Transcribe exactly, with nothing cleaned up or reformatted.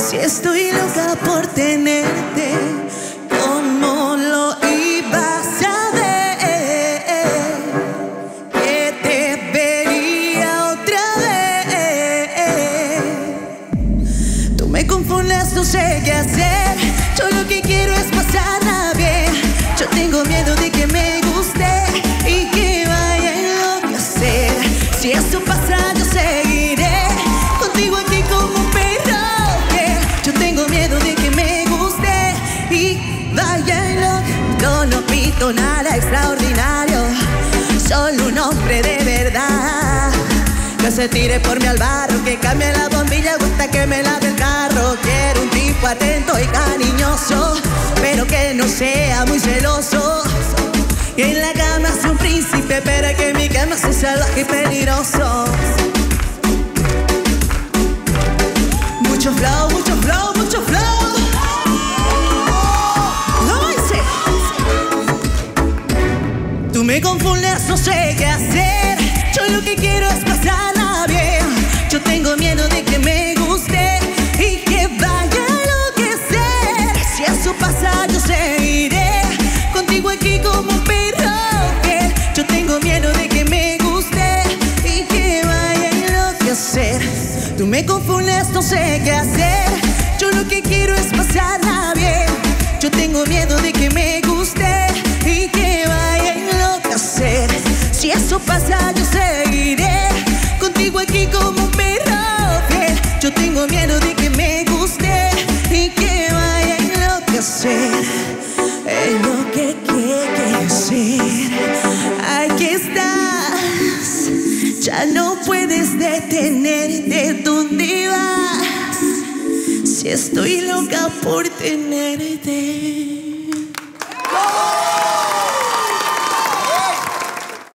Si estoy loca por tenerte, ¿cómo lo ibas a ver? Que te vería otra vez. Tú me confundes, no sé qué hacer. Yo lo que quiero es pasarla bien. Yo tengo miedo de que me guste y que vaya a enloquecer. Si eso pasa, yo seguiré contigo aquí como un perro fiel. Yo tengo miedo de que me guste y vaya a enloquecer. Yo no pido nada extraordinario, solo un hombre de verdad. Que se tire por mí al barro, que cambie la bombilla, gusta que me lave el carro. Quiero un tipo atento y cariñoso, pero que no sea muy celoso. Y en la cama es un príncipe, pero que en mi cama sea salvaje y peligroso. Mucho flow, mucho flow, mucho flow. ¿Cómo dice? Tú me confundes, no sé qué hacer. Yo lo que quiero es pasarla bien. Yo tengo miedo de que me guste y que vaya a enloquecer. Si eso pasa, yo seguiré contigo aquí como un perro fiel. Yo tengo miedo de que me guste y que vaya a enloquecer. Tú me confundes, no sé qué hacer. Yo lo que quiero es pasarla bien. Yo tengo miedo de que me guste y que vaya a enloquecer. Si eso pasa, yo seguiré contigo aquí como un perro fiel. Yo tengo miedo de que me guste y que vaya a enloquecer. Es lo que quiero ser. Aquí estás, ya no puedes detenerte. ¿Dónde vas? Si estoy loca por tenerte.